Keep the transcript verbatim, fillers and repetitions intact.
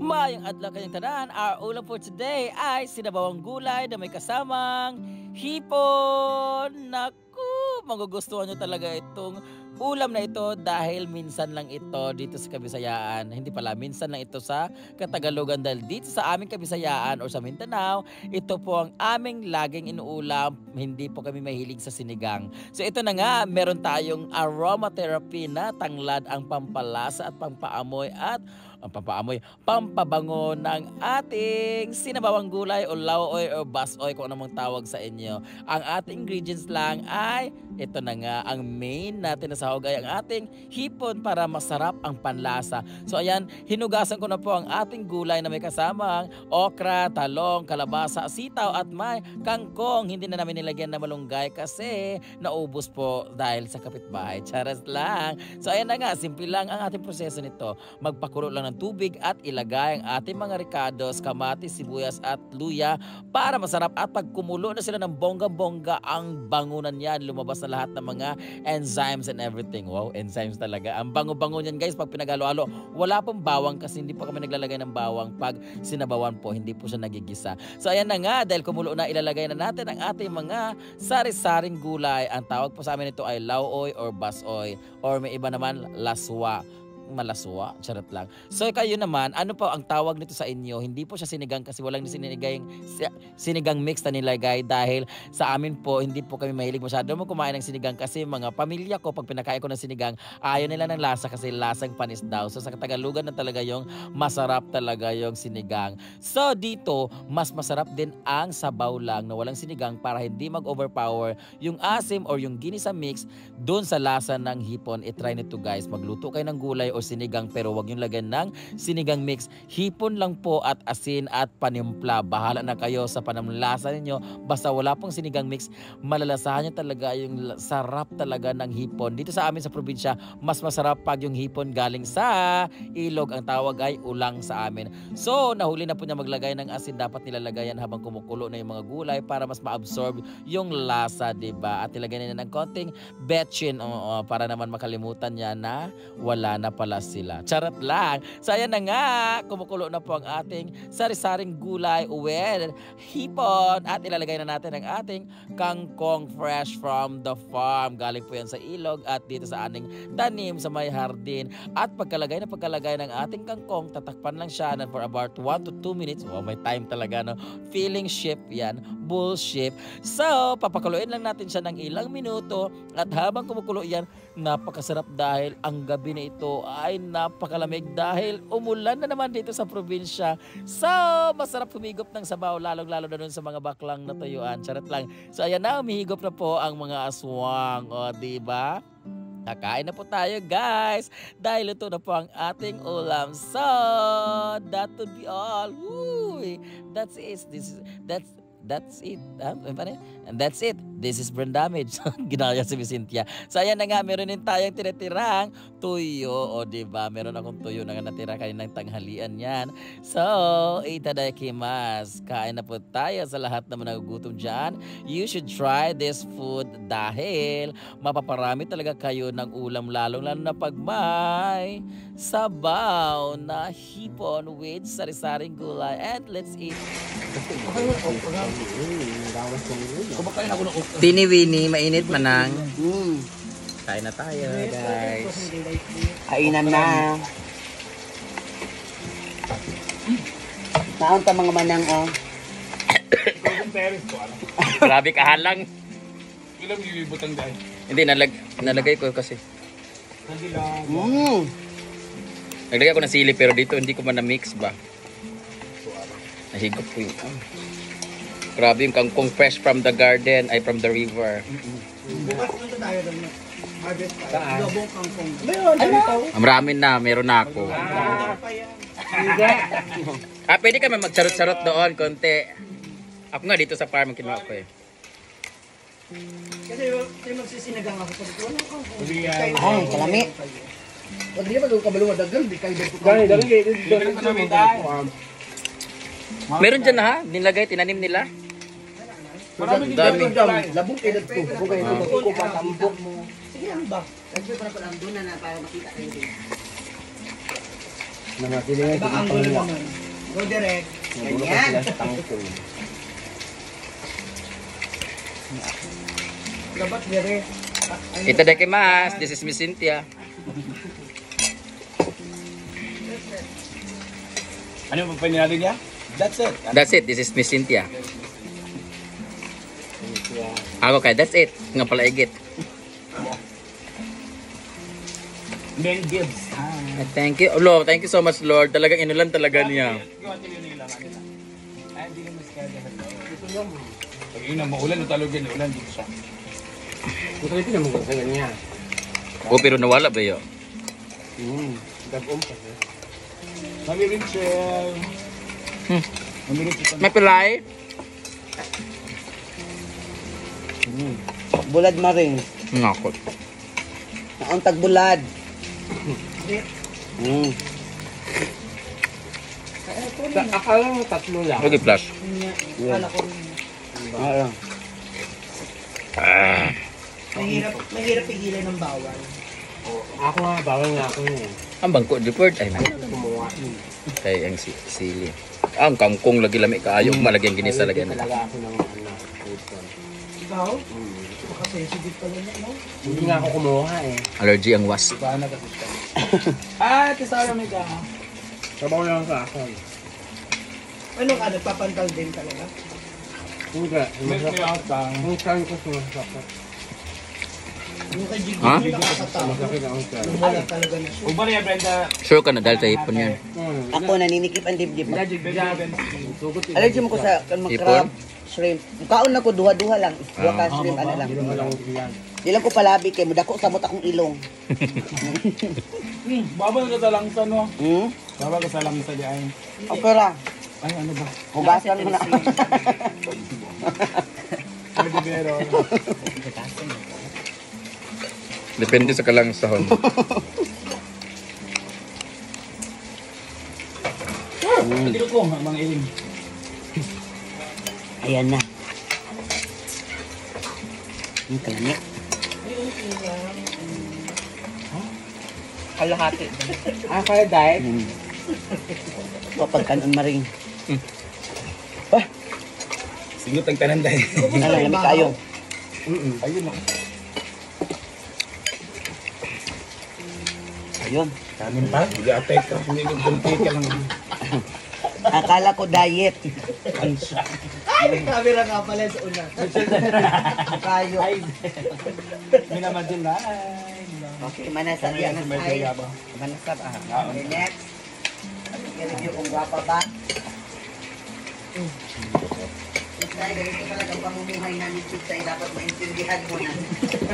Mayang adlaw kanyang tanan, our ulam for today ay sinabawang gulay na may kasamang hipon. Naku, magugustuhan nyo talaga itong ulam na ito dahil minsan lang ito dito sa Kabisayaan. Hindi pala, minsan lang ito sa Katagalogan dahil dito sa aming Kabisayaan or sa Mindanao, ito po ang aming laging inuulam. Hindi po kami mahilig sa sinigang. So ito na nga, meron tayong aromatherapy na tanglad ang pampalasa at pampaamoy at ang pampaamoy, pampabango ng ating sinabawang gulay o laoy o basoy kung anong tawag sa inyo. Ang ating ingredients lang ay ito na nga, ang main natin na sahog ay ang ating hipon para masarap ang panlasa. So ayan, hinugasan ko na po ang ating gulay na may kasamang okra, talong, kalabasa, sitaw at may kangkong. Hindi na namin nilagyan na malunggay kasi naubos po dahil sa kapitbahay. Charas lang. So ayan na nga, simple lang ang ating proseso nito. Magpakulo lang ng tubig at ilagay ang ating mga ricados, kamatis, sibuyas at luya para masarap at pag kumulo na sila ng bongga-bongga ang bangunan yan, lumabas na lahat ng mga enzymes and everything. Wow, enzymes talaga. Ang bango-bango niyan guys pag pinagalo-halo. Wala pong bawang kasi hindi po kami naglalagay ng bawang pag sinabawan po, hindi po siya nagigisa. So ayan na nga, dahil kumulo na, ilalagay na natin ang ating mga sari-saring gulay. Ang tawag po sa amin ito ay laoy or basoy or may iba naman laswa. Malaswa, charot lang. So kayo naman, ano po ang tawag nito sa inyo? Hindi po siya sinigang kasi walang sinigang, sinigang mix na nilagay dahil sa amin po, hindi po kami mahilig masyado mo kumain ng sinigang kasi mga pamilya ko, pag pinakain ko ng sinigang, ayaw nila ng lasa kasi lasang panis daw. So sa Katagalugan na talaga yung masarap talaga yung sinigang. So dito, mas masarap din ang sabaw lang na walang sinigang para hindi mag-overpower yung asim or yung ginisa mix doon sa lasa ng hipon. I-try nito guys, magluto kayo ng gulay o sinigang pero wag yung lagyan ng sinigang mix. Hipon lang po at asin at panimpla. Bahala na kayo sa panamlasa ninyo. Basta wala pong sinigang mix, malalasahan nyo talaga yung sarap talaga ng hipon. Dito sa amin sa probinsya, mas masarap pag yung hipon galing sa ilog. Ang tawag ay ulang sa amin. So, nahuli na po niya maglagay ng asin. Dapat nilalagayan habang kumukulo na yung mga gulay para mas ma-absorb yung lasa, diba? At ilagay na ng konting betchin uh, uh, para naman makalimutan niya na wala na pala sila. Charot lang. So ayan na nga, kumukulo na po ang ating sari-saring gulay with hipon at ilalagay na natin ang ating kangkong fresh from the farm. Galing po yan sa ilog at dito sa aning tanim sa may hardin. At pagkalagay na pagkalagay ng ating kangkong, tatakpan lang siya na for about one to two minutes. Wow, may time talaga, no? Feeling ship yan. Bullshit. So, papakuluin lang natin siya ng ilang minuto at habang kumukulo yan, napakasarap dahil ang gabi na ito ay napakalamig dahil umulan na naman dito sa probinsya. So, masarap humigop ng sabaw lalong-lalo na dun sa mga baklang na tuyuan. Charot lang. So, ayan na, humihigop na po ang mga aswang. O, diba? Kakain na po tayo guys dahil ito na po ang ating ulam. So, that would be all. Woo! That's it. This is, that's That's it. Ah, and that's it. This is brain damage. Ginaya si Cynthia. So ayan na nga, meron din tayong tinitirang tuyo. O diba, meron akong tuyo na natira kaninang tanghalian yan. So, itadakimasu. Kain na po tayo sa lahat na nagugutom dyan. You should try this food dahil mapaparami talaga kayo ng ulam lalong-lalo na pag may sabaw na hipon with sari-saring gulay. And let's eat. Tini-wini, mainit manang. Mm. Kain na tayo, guys. Kainan na. Naon ta mga manang, oh. Grabe kahalang. Ilang nilibutang dahil? Hindi, nalag nalagay ko kasi. Mm. Naglagay ko ng sili pero dito hindi ko man na-mix ba. Nahigop ko yun. Grabe yung kangkong fresh from the garden, ay from the river. Bukas nito tayo doon. Harvest tayo. Lobong kangkong. Ang ramen na, meron na ako. Ah, pwede ka magcharot-charot doon, konti. Ako nga dito sa farm, kinuha ko eh. Kasi yung magsisinagang ako sa dito. Ay, kalami. Pag di ba doon kabalungan dagan, di kayo dito. Dali, dali, dali, dali, dali. Meron dyan na ha, nilagay, tinanim nila. Marami dami. Labong edad ko. Bugay ito, magkuko pa, tambok mo. Sige, ano ba? Nagpipara pa lang doon na para makita kayo din. Namatilingan Ibang angulo naman. Go direct. Nagulo pa Ganyan. sila sa tangkong. Dapat direct. Itadakimasu. This is Miss Cynthia. Ano yung pagpainali niya? That's it. That's it. This is Miss Cynthia. Ako kay that's it. Nga pala igit. Mel Gibbs. Ah, Thank you. Lord, thank you so much, Lord. Talagang inulan talaga niya. Pag yun ang maulan, natalog yan. Ulan dito siya. Ito rin pinamugod sa kanya. Oh, pero nawala ba yun? Hmm. Dagom pa siya. Mami Rachel. Hmm. Mami Rachel. May pilay? Bulad maring. Nakot. Naon tag bulad. Mm. Sa akala mo tatlo lang. Okay, flash. Kala ko. Oo. Ah. Mahirap, mahirap pigilan ng bawal. Ako nga, bawal nga ako yun. Ang bangko, Deport. Ay, na. Kumuha. Kay ang si sili. Ang kangkong lagi lami kaayo. Malagyan ginisa lagi na. Talaga ako ng ano. food con. Ikaw? Baka sensitive pala na, no? Hindi nga ako kumuha eh. Allergy ang was. Paano kasi siya? Ah, tisara may ka. Sabaw lang sa akin. Ano ka, nagpapantal din talaga? Hindi. May may Masakit. out lang. Ang saan ko sumasakit. Yung kay Jiggy, Ha? yung nakakatawa. Masakit ang saan. Lumala talaga na siya. Kung ba niya, Brenda? Sure ka na dahil sa hipon yan. Hmm. Ako naninikip ang dibdib. Brenda, Brenda. Sugot yun. Allergy mo ko sa kan mga crab, shrimp. Kaon na ko duha-duha lang. Duha ka shrimp ano lang. Hindi mo lang yan. Di lang ko palabi kay mudako sa mot akong ilong. Hmm, babal ka sa langsa, no? Hmm? Babal ka sa langsa di ay. Okay ra. Ay, ano ba? Hugasan mo na. Pwede pero. Depende sa kalangsahon. Pagkilo ko, mga ilim. Ayan na. Ang kalami. Kalahati. Ah, kaya diet? Hmm. Kapag kanon maring. Singot ang tanan dahil. Ano, lamig kayo. Ayun na. Ayun. Kanin pa? Hindi apek ka. Hindi ko compete ka lang. Akala ko diet. Kansya. Ay, may camera nga pala sa una. Kayo. May naman din na. Okay, manasab yan. Ay, manasab. Ah. Okay, next. I-review kung gwapa ba. Tay, ganito talaga ang pamumuhay namin, Tay. Dapat maintindihan mo na.